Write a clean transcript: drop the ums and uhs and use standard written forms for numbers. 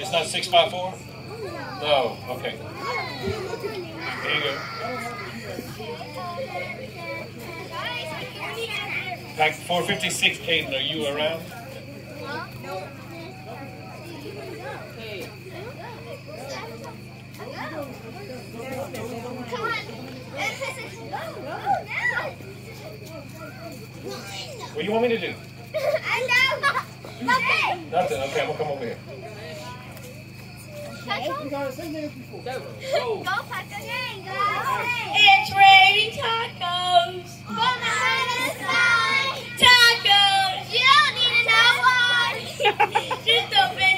It's not 654? No, okay. There you go. Like 456, Caden, are you around? What do you want me to do? Nothing. Nothing. Okay, I'm gonna come over here. Go, Taco Gang, go. It's raining tacos. From the sky. Tacos. You don't need to know why. Just a bit.